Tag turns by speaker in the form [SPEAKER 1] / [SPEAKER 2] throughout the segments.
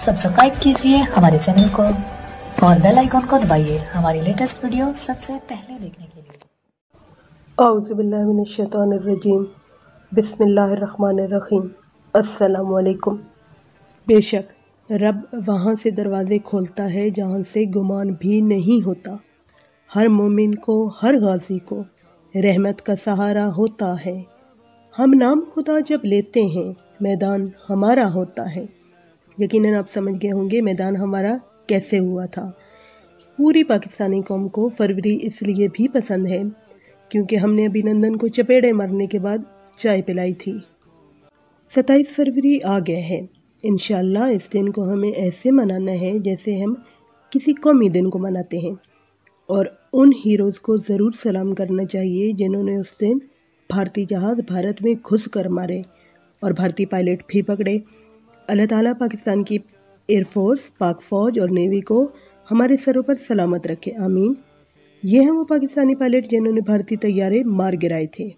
[SPEAKER 1] Subscribe कीजिए हमारे channel को और बेल आइकॉन को दबाइए हमारी लेटेस्ट वीडियो सबसे पहले देखने के लिए।
[SPEAKER 2] औज़ु बिल्लाहि मिनश शैतानिर रजीम, बिस्मिल्लाहिर्रहमानिर्रहीम, अस्सलामु अलैकुम। बेशक रब वहाँ से दरवाज़े खोलता है जहाँ से गुमान भी नहीं होता। हर मोमिन को, हर गाज़ी को रहमत का सहारा होता है। हम नाम खुदा जब लेते हैं मैदान हमारा होता है। यकीनन आप समझ गए होंगे मैदान हमारा कैसे हुआ था। पूरी पाकिस्तानी कौम को फरवरी इसलिए भी पसंद है क्योंकि हमने अभिनंदन को चपेड़े मारने के बाद चाय पिलाई थी। 27 फरवरी आ गया है। इंशाअल्लाह इस दिन को हमें ऐसे मनाना है जैसे हम किसी कौमी दिन को मनाते हैं, और उन हीरोज़ को ज़रूर सलाम करना चाहिए जिन्होंने उस दिन भारतीय जहाज़ भारत में घुस कर मारे और भारतीय पायलट भी पकड़े। अल्लाह ताला पाकिस्तान की एयरफोर्स, पाक फ़ौज और नेवी को हमारे सरों पर सलामत रखे, आमीन। ये हैं वो पाकिस्तानी पायलट जिन्होंने भारतीय तैयारे मार गिराए थे।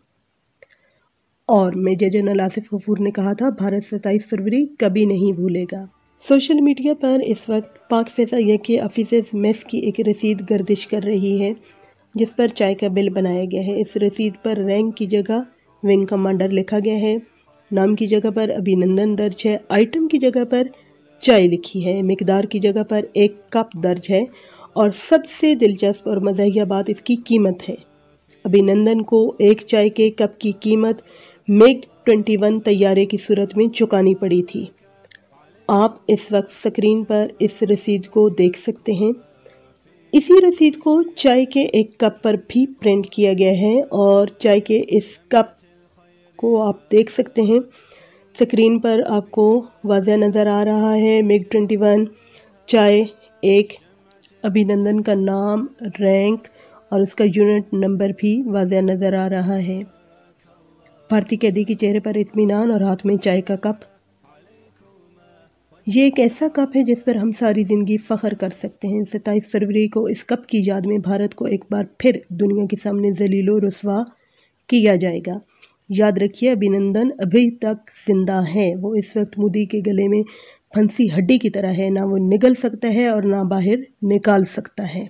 [SPEAKER 2] और मेजर जनरल आसिफ गफूर ने कहा था भारत 27 फरवरी कभी नहीं भूलेगा। सोशल मीडिया पर इस वक्त पाक फ़िज़ाइया के ऑफिसर्स मेस की एक रसीद गर्दिश कर रही है जिस पर चाय का बिल बनाया गया है। इस रसीद पर रैंक की जगह विंग कमांडर लिखा गया है, नाम की जगह पर अभिनंदन दर्ज है, आइटम की जगह पर चाय लिखी है, मिकदार की जगह पर 1 कप दर्ज है, और सबसे दिलचस्प और मज़ाहिया बात इसकी कीमत है। अभिनंदन को 1 चाय के कप की कीमत मिग 21 तैयारे की सूरत में चुकानी पड़ी थी। आप इस वक्त स्क्रीन पर इस रसीद को देख सकते हैं। इसी रसीद को चाय के 1 कप पर भी प्रिंट किया गया है और चाय के इस कप को आप देख सकते हैं। स्क्रीन पर आपको वाज़ह नज़र आ रहा है मिग 21 चाय 1, अभिनंदन का नाम, रैंक और उसका यूनिट नंबर भी वाज़ह नज़र आ रहा है। भारतीय कैदी के चेहरे पर इत्मीनान और हाथ में चाय का कप। ये एक ऐसा कप है जिस पर हम सारी ज़िंदगी फ़ख्र कर सकते हैं। 27 फरवरी को इस कप की याद में भारत को एक बार फिर दुनिया के सामने ज़लीलो रुस्वा किया जाएगा। याद रखिए अभिनंदन अभी तक जिंदा है। वो इस वक्त मोदी के गले में फंसी हड्डी की तरह है, ना वो निगल सकता है और ना बाहर निकाल सकता है।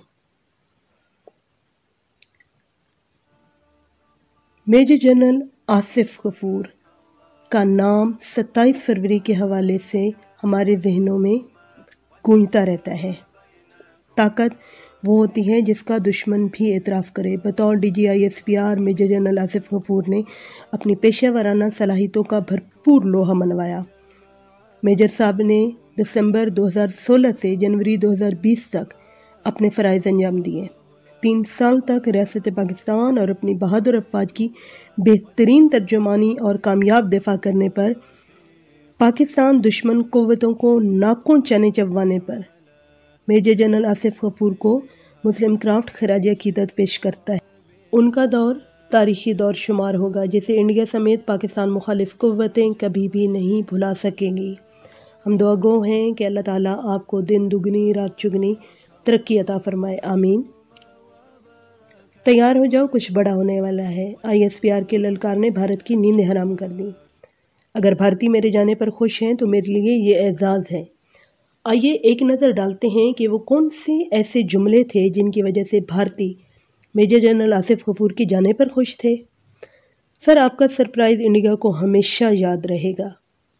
[SPEAKER 2] मेजर जनरल आसिफ गफूर का नाम 27 फरवरी के हवाले से हमारे जहनों में गूंजता रहता है। ताकत वो होती है जिसका दुश्मन भी एतराफ़ करे। बतौर DGISPR major general Asif Ghafoor ने अपनी पेशेवराना सलाहियतों का भरपूर लोहा मनवाया। मेजर साहब ने दिसंबर 2016 से जनवरी 2020 तक अपने फ़राइज़ अंजाम दिए। 3 साल तक रियासत पाकिस्तान और अपनी बहादुर अफ़वाज की बेहतरीन तर्जुमानी और कामयाब दिफा करने पर, पाकिस्तान दुश्मन क़ुव्वतों को नाकों चने चबवाने पर मेजर जनरल आसिफ गफूर को मुस्लिम क्राफ्ट खराज अक़ीदत पेश करता है। उनका दौर तारीख़ी दौर शुमार होगा जिसे इंडिया समेत पाकिस्तान मुखालिफ क़ुव्वतें कभी भी नहीं भुला सकेंगी। हम दुआ गो हैं कि अल्लाह ताला आपको दिन दुगनी रात चुगनी तरक्की अता फरमाए, आमीन। तैयार हो जाओ, कुछ बड़ा होने वाला है। ISPR के ललकार ने भारत की नींद हराम कर दी। अगर भारतीय मेरे जाने पर खुश हैं तो मेरे लिए ये एजाज़ है। आइए एक नज़र डालते हैं कि वो कौन से ऐसे जुमले थे जिनकी वजह से भारतीय मेजर जनरल आसिफ गफूर की जाने पर खुश थे। सर, आपका सरप्राइज़ इंडिया को हमेशा याद रहेगा।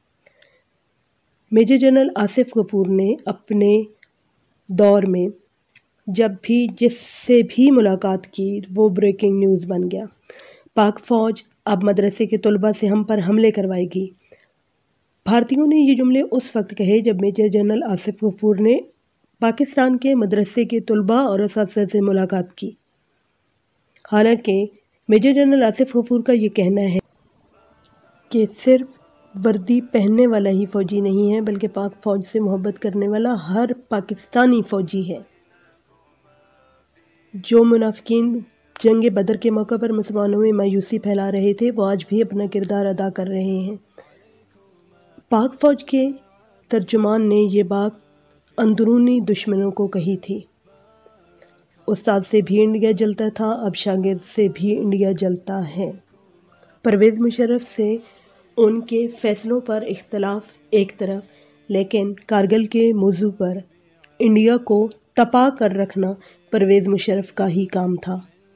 [SPEAKER 2] मेजर जनरल आसिफ गफूर ने अपने दौर में जब भी जिससे भी मुलाकात की वो ब्रेकिंग न्यूज़ बन गया। पाक फ़ौज अब मदरसे के तलबा से हम पर हमले करवाएगी। भारतीयों ने ये जुमले उस वक्त कहे जब मेजर जनरल आसिफ गफूर ने पाकिस्तान के मदरसे के तलबा और असातिज़ा से मुलाकात की। हालांकि मेजर जनरल आसिफ गफूर का ये कहना है कि सिर्फ वर्दी पहनने वाला ही फ़ौजी नहीं है बल्कि पाक फ़ौज से मोहब्बत करने वाला हर पाकिस्तानी फ़ौजी है। जो मुनाफिकीन जंग बदर के मौके पर मुसलमानों में मायूसी फैला रहे थे वो आज भी अपना किरदार अदा कर रहे हैं। पाक फ़ौज के तर्जुमान ने ये बात अंदरूनी दुश्मनों को कही थी। उस्ताद से भी इंडिया जलता था, अब शागिर्द से भी इंडिया जलता है। परवेज़ मुशर्रफ से उनके फ़ैसलों पर इख्तलाफ एक तरफ, لیکن کارگل کے موضوع پر انڈیا کو تپا کر رکھنا پرویز مشرف کا ہی کام تھا۔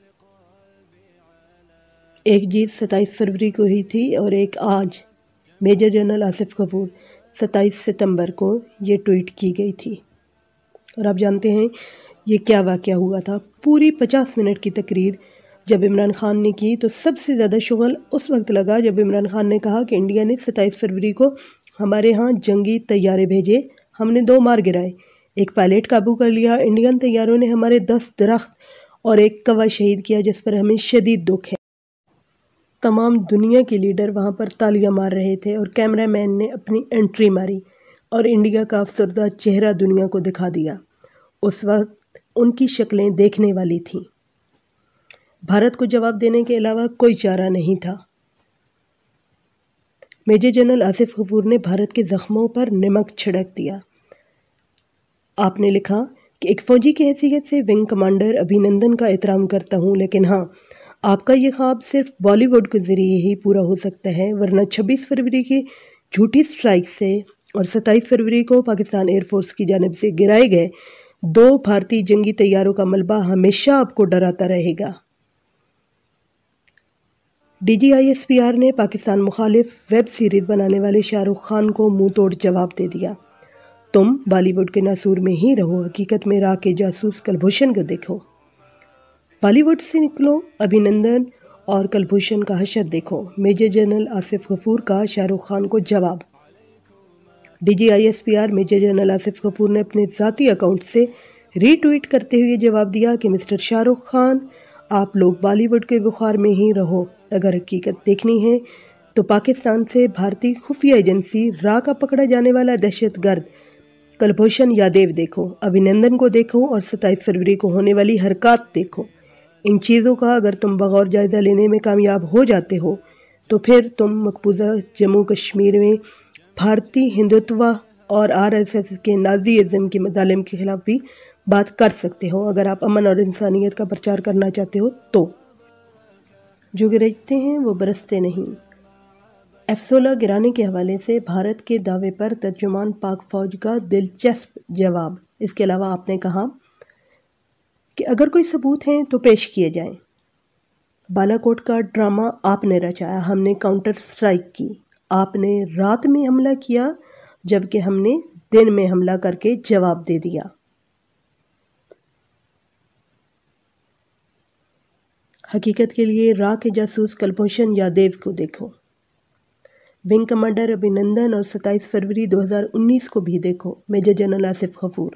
[SPEAKER 2] ایک جیت 27 فروری کو ہی تھی اور ایک آج۔ میجر جنرل آصف غفور 27 ستمبر کو یہ ٹویٹ کی گئی تھی۔ اور آپ جانتے ہیں یہ کیا واقعہ ہوا تھا۔ پوری 50 منٹ کی تقریر جب عمران خان نے کی تو سب سے زیادہ شغل اس وقت لگا جب عمران خان نے کہا کہ انڈیا نے 27 فروری کو ہمارے ہاں جنگی طیارے بھیجے، ہم نے 2 مار گرائے، ایک پائلٹ قابو کر لیا، انڈین طیاروں نے ہمارے 10 درخت اور ایک کوا شہید کیا جس پر ہمیں شدید دکھ ہے۔ تمام دنیا کے لیڈر وہاں پر تالیاں مار رہے تھے اور کیمرہ مین نے اپنی انٹری ماری اور انڈیا کا افسردہ چہرہ دنیا کو دکھا دیا۔ اس وقت ان کی شکلیں دیکھنے والی تھیں۔ بھارت کو جواب دینے کے علاوہ کوئی چارہ نہیں تھا۔ میجر جنرل آصف غفور نے بھارت کے زخموں پر نمک چھڑک دیا۔ آپ نے لکھا کہ ایک فوجی کی حیثیت سے ونگ کمانڈر ابھینندن کا احترام کرتا ہوں، لیکن ہاں، آپ کا یہ خواب صرف بالی ووڈ کے ذریعے ہی پورا ہو سکتا ہے، ورنہ 26 فروری کی جھوٹی سٹرائک سے اور 27 فروری کو پاکستان ایئر فورس کی جانب سے گرائے گئے 2 بھارتی جنگی طیاروں کا ملبہ ہمیشہ آپ کو ڈراتا رہے گا۔ D G I S P R نے پاکستان مخالف ویب سیریز بنانے والے شاہ رخ خان کو منہ توڑ جواب دے دیا۔ تم بالی ووڈ کے ناسور میں ہی رہو، حقیقت میں راہ کے جاسوس کلبھوشن کو دیکھو۔ بالی ووڈ سے نکلو، ابھینندن اور کلبھوشن کا حشر دیکھو۔ میجر جنرل آصف غفور کا شاہ رخ خان کو جواب۔ D G I S P R major general Asif Ghafoor نے اپنے ذاتی اکاؤنٹ سے ری ٹویٹ کرتے ہوئے جواب دیا کہ مسٹر شاہ رخ خان، آپ لوگ بالی ووڈ کے بخار میں ہی رہو، اگر حقیقت دیکھنی ہے تو پاکستان سے بھارتی خفیہ ایجنسی را کا پکڑا جانے والا دہشت گرد کلبھوشن یادیو دیکھو، ابھینندن کو دیکھو اور 27 فروری کو ہونے والی حرکات دیکھو۔ ان چیزوں کا اگر تم بغور جائزہ لینے میں کامیاب ہو جاتے ہو تو پھر تم مقبوضہ جموں کشمیر میں بھارتی ہندوتوا اور RSS کے نازی ازم کے مظالم کے خلاف بھی بات کر سکتے ہو، اگر آپ امن اور انسانیت کا پرچار کرنا چاہتے ہو تو۔ جو گرجتے ہیں وہ برستے نہیں۔ F-16 گرانے کے حوالے سے بھارت کے دعوے پر ترجمان پاک فوج کا دلچسپ جواب۔ اس کے علاوہ آپ نے کہا کہ اگر کوئی ثبوت ہیں تو پیش کیے جائیں۔ بالا کوٹ کا ڈرامہ آپ نے رچایا، ہم نے کاؤنٹر سٹرائک کی۔ آپ نے رات میں حملہ کیا جبکہ ہم نے دن میں حملہ کر کے جواب دے دیا۔ حقیقت کے لیے را کے جاسوس کلبھوشن یادیو کو دیکھو۔ ونگ کمانڈر ابھینندن اور 27 فروری 2019 کو بھی دیکھو۔ میجر جنرل آصف غفور۔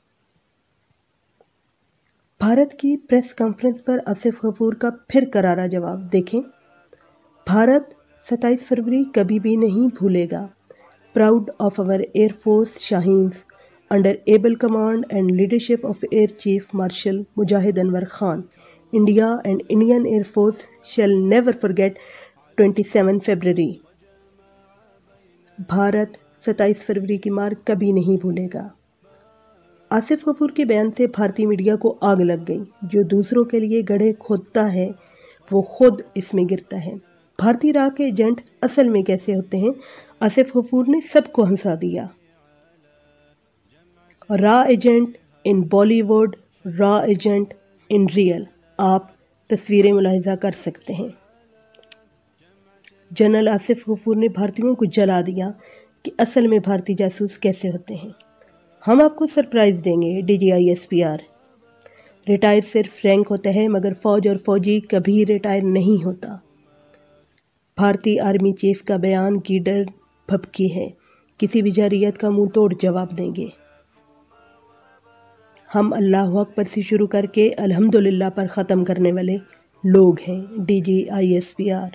[SPEAKER 2] بھارت کی پریس کانفرنس پر آصف غفور کا پھر کرارا جواب دیکھیں۔ بھارت 27 فروری کبھی بھی نہیں بھولے گا۔ Proud of our air force شاہینز under able command and leadership of air chief marshal Mujahid Anwar Khan, India and Indian air force shall never forget 27 فروری۔ بھارت 27 فروری کی مار کبھی نہیں بھولے گا۔ آصف غفور کے بیان سے بھارتی میڈیا کو آگ لگ گئی۔ جو دوسروں کے لیے گڑھے کھودتا ہے وہ خود اس میں گرتا ہے۔ بھارتی راہ کے ایجنٹ اصل میں کیسے ہوتے ہیں؟ آصف غفور نے سب کو ہنسا دیا۔ را ایجنٹ ان بالی ووڈ، را ایجنٹ ان ریئل۔ آپ تصویریں ملاحظہ کر سکتے ہیں۔ جنرل آصف غفور نے بھارتیوں کو جلا دیا کہ اصل میں بھارتی جاسوس کیسے ہوتے ہیں۔ ہم آپ کو سرپرائز دیں گے۔ D G I S P R. Retire صرف رینک ہوتا ہے مگر فوج اور فوجی کبھی ریٹائر نہیں ہوتا۔ بھارتی آرمی چیف کا بیان گیڈر بھبکی ہے، کسی بھی جارحیت کا منہ توڑ جواب دیں گے۔ ہم اللہ اکبر سے شروع کر کے الحمدللہ پر ختم کرنے والے لوگ ہیں۔ D G I S P R.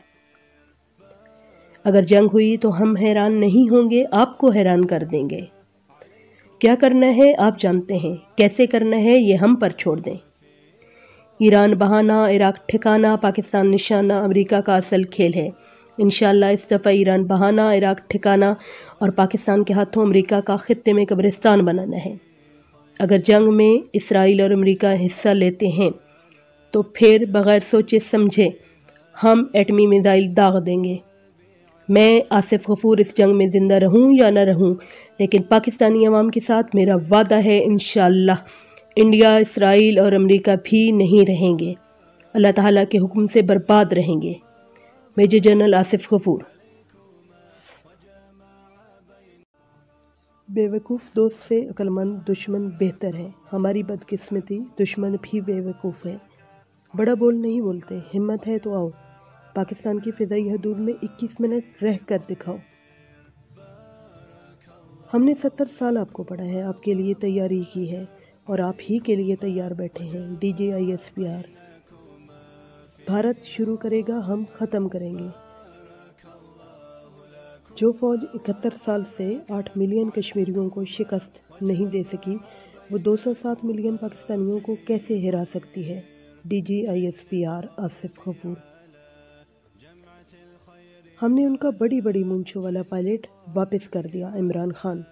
[SPEAKER 2] اگر جنگ ہوئی تو ہم حیران نہیں ہوں گے، آپ کو حیران کر دیں گے۔ کیا کرنا ہے آپ جانتے ہیں، کیسے کرنا ہے یہ ہم پر چھوڑ دیں۔ ایران بہانہ، عراق ٹھکانہ، پاکستان نشانہ امریکہ کا اصل کھیل ہے۔ انشاءاللہ اس دفعہ ایران بہانہ، عراق ٹھکانہ اور پاکستان کے ہاتھوں امریکہ کا خطے میں قبرستان بنانا ہے۔ اگر جنگ میں اسرائیل اور امریکہ حصہ لیتے ہیں تو پھر بغیر سوچے سمجھے ہم ایٹمی میزائل داغ دیں گے۔ میں آصف غفور اس جنگ میں زندہ رہوں یا نہ رہوں، لیکن پاکستانی عوام کے ساتھ میرا وعدہ ہے انشاءاللہ انڈیا، اسرائیل اور امریکہ بھی نہیں رہیں گے، اللہ تعالیٰ کے حکم سے برباد رہیں گے۔ میجر جنرل آصف غفور۔ بے وقوف دوست سے عقلمند دشمن بہتر ہے۔ ہماری بدقسمتی دشمن بھی بے وقوف ہے۔ بڑا بول نہیں بولتے، ہمت ہے تو آؤ، پاکستان کی فضائی حدود میں 21 منٹ رہ کر دکھاؤ۔ ہم نے 70 سال آپ کو پڑھا ہے، آپ کے لیے تیاری کی ہے اور آپ ہی کے لیے تیار بیٹھے ہیں۔ DJISPR۔ بھارت شروع کرے گا، ہم ختم کریں گے۔ جو فوج 71 سال سے 8 ملین کشمیریوں کو شکست نہیں دے سکی، وہ 207 ملین پاکستانیوں کو کیسے ہرا سکتی ہے؟ DJISPR آصف غفور۔ ہم نے ان کا بڑی بڑی مونچھوں والا پائلٹ واپس کر دیا، عمران خان۔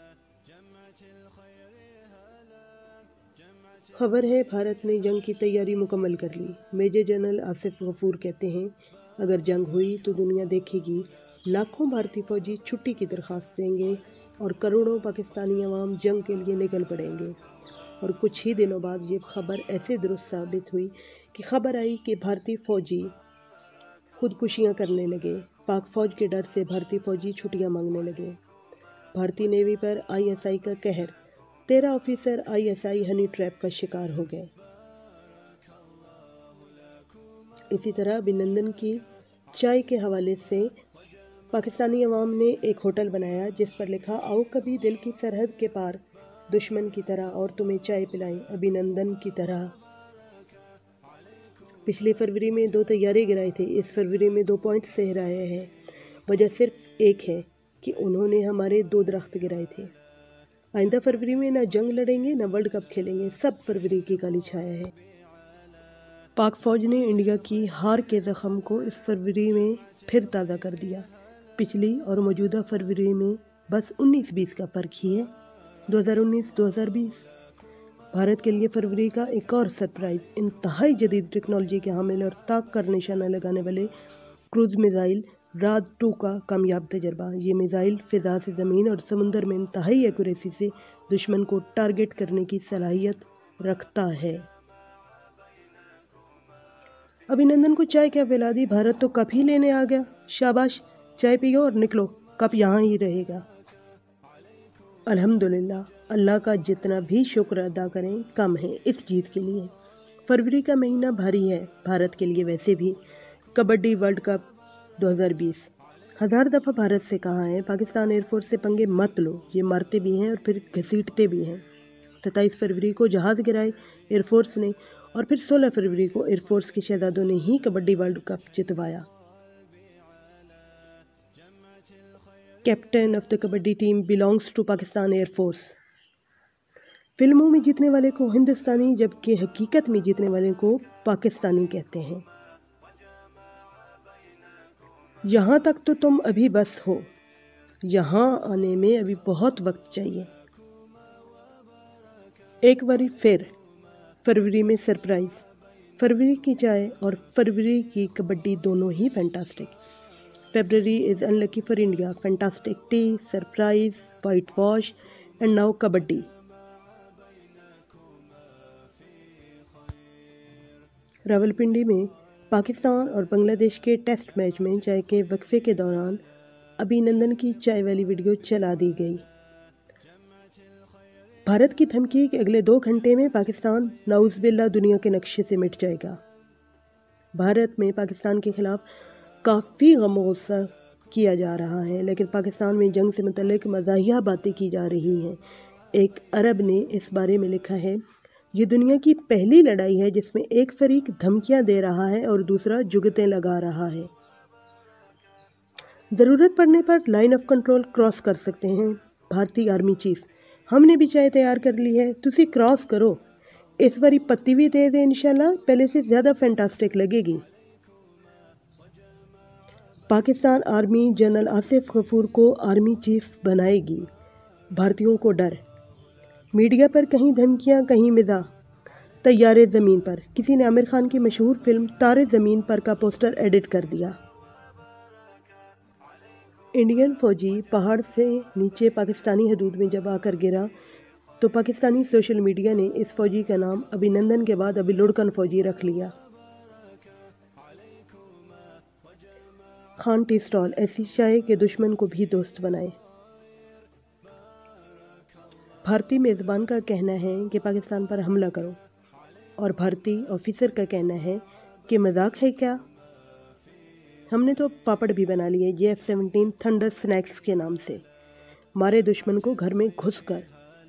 [SPEAKER 2] خبر ہے بھارت نے جنگ کی تیاری مکمل کر لی۔ میجر جنرل آصف غفور کہتے ہیں اگر جنگ ہوئی تو دنیا دیکھے گی، لاکھوں بھارتی فوجی چھٹی کی درخواست دیں گے اور کروڑوں پاکستانی عوام جنگ کے لیے نکل پڑیں گے۔ اور کچھ ہی دنوں بعد یہ خبر ایسے درست ثابت ہوئی کہ خبر آئی کہ بھارتی فوجی خودکشیاں کرنے لگے۔ پاک فوج کے ڈر سے بھارتی فوجی چھٹیاں مانگنے لگے۔ بھارتی نیوی پر ISI کا قہر، 13 آفیسر ISI ہنی ٹریپ کا شکار ہو گئے۔ اسی طرح ابھینندن کی چائے کے حوالے سے پاکستانی عوام نے ایک ہوٹل بنایا جس پر لکھا آؤ کبھی دل کی سرحد کے پار، دشمن کی طرح اور تمہیں چائے پلائیں ابھینندن کی طرح۔ پچھلے فروری میں 2 طیارے گرائے تھے، اس فروری میں 2 پوائنٹ سے ہرایا ہے۔ وجہ صرف ایک ہے کہ انہوں نے ہمارے 2 درخت گرائے تھے۔ آئندہ فروری میں نہ جنگ لڑیں گے نہ ورلڈ کپ کھیلیں گے، سب فروری کی کالی چھایا ہے۔ پاک فوج نے انڈیا کی ہار کے زخم کو اس فروری میں پھر تازہ کر دیا۔ پچھلی اور موجودہ فروری میں بس 19-20 کا فرق ہی ہے۔ 2019-2020 بھارت کے لیے فروری کا ایک اور سرپرائز، انتہائی جدید ٹیکنالوجی کے حامل اور طاق کر نشانہ لگانے والے کروز میزائل راد 2 کا کامیاب تجربہ۔ یہ میزائل فضا سے زمین اور سمندر میں انتہائی ایکوریسی سے دشمن کو ٹارگٹ کرنے کی صلاحیت رکھتا ہے۔ ابھینندن کو چائے کیا پلا دی، بھارت تو کپ ہی لینے آ گیا۔ شاباش، چائے پیو اور نکلو، کپ یہاں ہی رہے گا۔ الحمدللہ، اللہ کا جتنا بھی شکر ادا کریں کم ہے اس جیت کے لیے۔ فروری کا مہینہ بھاری ہے بھارت کے لیے ویسے بھی۔ کبڈی ورلڈ کپ 2020 1000 دفعہ بھارت سے کہا ہے پاکستان ایئر فورس سے پنگے مت لو، یہ مارتے بھی ہیں اور پھر گھسیٹتے بھی ہیں۔ 27 فروری کو جہاز گرائے ایئر فورس نے اور پھر 16 فروری کو ایئر فورس کے شہزادوں نے ہی کبڈی ورلڈ کپ جتوایا۔ Captain of the kabaddi team belongs to Pakistan air force. فلموں میں جیتنے والے کو ہندوستانی جبکہ حقیقت میں جیتنے والے کو پاکستانی کہتے ہیں۔ یہاں تک تو تم ابھی بس ہو، یہاں آنے میں ابھی بہت وقت چاہیے۔ ایک باری پھر فروری میں سرپرائز، فروری کی چائے اور فروری کی کبڈی دونوں ہی fantastic. February is unlucky for India. Fantastic tea, surprise, whitewash, and now kabaddi. Rawalpindi میں پاکستان اور بنگلہ دیش کے ٹیسٹ میچ میں چائے کے وقفے کے دوران ابھینندن کی چائے والی ویڈیو چلا دی گئی۔ بھارت کی دھمکی کہ اگلے 2 گھنٹے میں پاکستان نعوذ باللہ دنیا کے نقشے سے مٹ جائے گا۔ بھارت میں پاکستان کے خلاف کافی غم و غصہ کیا جا رہا ہے، لیکن پاکستان میں جنگ سے متعلق مزاحیہ باتیں کی جا رہی ہیں۔ ایک عرب نے اس بارے میں لکھا ہے یہ دنیا کی پہلی لڑائی ہے جس میں ایک فریق دھمکیاں دے رہا ہے اور دوسرا جگتیں لگا رہا ہے۔ ضرورت پڑنے پر لائن آف کنٹرول کراس کر سکتے ہیں۔ بھارتی آرمی چیف، ہم نے بھی چائے تیار کر لی ہے، تسی کراس کرو، اس باری پتی بھی دے دے انشاءاللہ، پہلے سے زیادہ فینٹاسٹک لگے گی۔ پاکستان آرمی جنرل آصف غفور کو آرمی چیف بنائے گی، بھارتیوں کو ڈر۔ میڈیا پر کہیں دھمکیاں کہیں مزاح۔ طیارے زمین پر، کسی نے عامر خان کی مشہور فلم تارے زمین پر کا پوسٹر ایڈٹ کر دیا۔ इंडियन फौजी पहाड़ से नीचे पाकिस्तानी हदूद में जब आकर गिरा तो पाकिस्तानी सोशल मीडिया ने इस फौजी का नाम अभिनंदन के बाद अभी लुढ़कन फौजी रख लिया। खान टी स्टॉल ऐसी चाय के दुश्मन को भी दोस्त बनाए। भारतीय मेज़बान का कहना है कि पाकिस्तान पर हमला करो और भारतीय ऑफिसर का कहना है कि मजाक है क्या। हमने तो पापड़ भी बना लिए JF-17 थंडर स्नैक्स के नाम से, मारे दुश्मन को घर में घुसकर।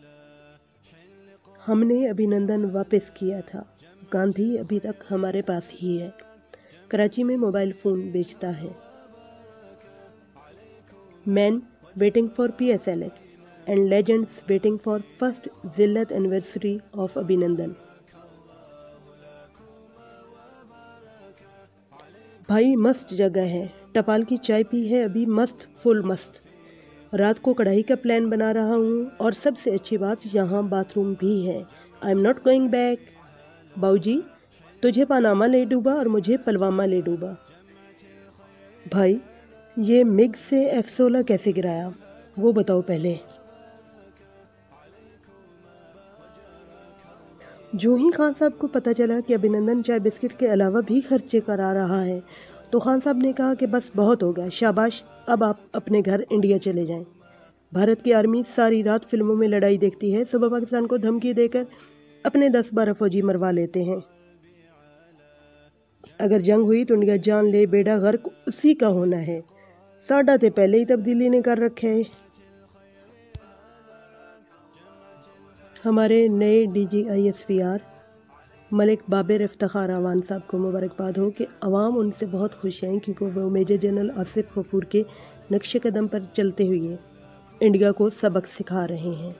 [SPEAKER 2] हमने अभिनंदन वापस किया था, गांधी अभी तक हमारे पास ही है, कराची में मोबाइल फ़ोन बेचता है। Man waiting for PSLF and legends waiting for first जिल्लत एनिवर्सरी ऑफ अभिनंदन। भाई मस्त जगह है, टपाल की चाय पी है अभी मस्त फुल मस्त। रात को कढ़ाई का प्लान बना रहा हूँ और सबसे अच्छी बात यहाँ बाथरूम भी है। I am not going back. बाऊजी तुझे पानामा ले डूबा और मुझे पलवामा ले डूबा। भाई ये मिग से F-16 कैसे गिराया वो बताओ पहले। जो ही खान साहब को पता चला कि अभिनंदन चाय बिस्किट के अलावा भी खर्चे करा रहा है तो खान साहब ने कहा कि बस बहुत हो गया, शाबाश, अब आप अपने घर इंडिया चले जाएं। भारत की आर्मी सारी रात फिल्मों में लड़ाई देखती है, सुबह पाकिस्तान को धमकी देकर अपने 10-12 फौजी मरवा लेते हैं। अगर जंग हुई तो इंडिया जान ले, बेड़ा गर्क उसी का होना है। साडा ते पहले ही तब्दीली ने कर रखे है। हमारे नए DG ISPR मलिक बाबर इफ्तिखार अवान साहब को मुबारकबाद हो कि अवाम उनसे बहुत खुश हैं क्योंकि वो मेजर जनरल आसिफ गफूर के नक्शे कदम पर चलते हुए इंडिया को सबक सिखा रहे हैं।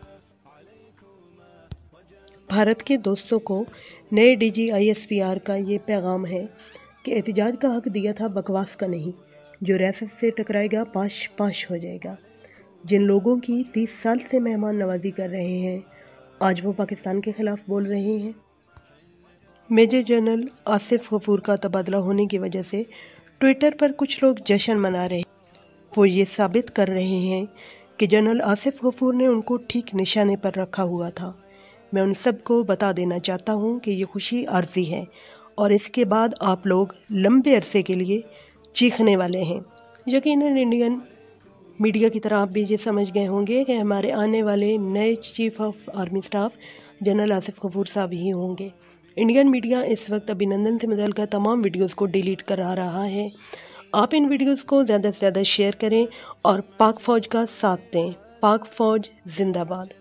[SPEAKER 2] भारत के दोस्तों को नए DG ISPR का ये पैगाम है कि एहतजाज का हक दिया था, बकवास का नहीं। जो रियासत से टकराएगा पाश पाश हो जाएगा। जिन लोगों की 30 साल से मेहमान नवाजी कर रहे हैं आज वो पाकिस्तान के ख़िलाफ़ बोल रहे हैं। मेजर जनरल आसिफ गफूर का तबादला होने की वजह से ट्विटर पर कुछ लोग जश्न मना रहे हैं। वो ये साबित कर रहे हैं कि जनरल आसिफ गफूर ने उनको ठीक निशाने पर रखा हुआ था। मैं उन सब को बता देना चाहता हूँ कि ये खुशी आर्जी है और इसके बाद आप लोग लंबे अरसे के लिए चीखने वाले हैं। यकीनन इंडियन मीडिया की तरह आप भी ये समझ गए होंगे कि हमारे आने वाले नए chief of army staff general Asif Ghafoor साहब ही होंगे। इंडियन मीडिया इस वक्त अभिनंदन से मुतल्लिक़ तमाम वीडियोस को डिलीट करा रहा है। आप इन वीडियोस को ज़्यादा से ज़्यादा शेयर करें और पाक फ़ौज का साथ दें। पाक फ़ौज जिंदाबाद।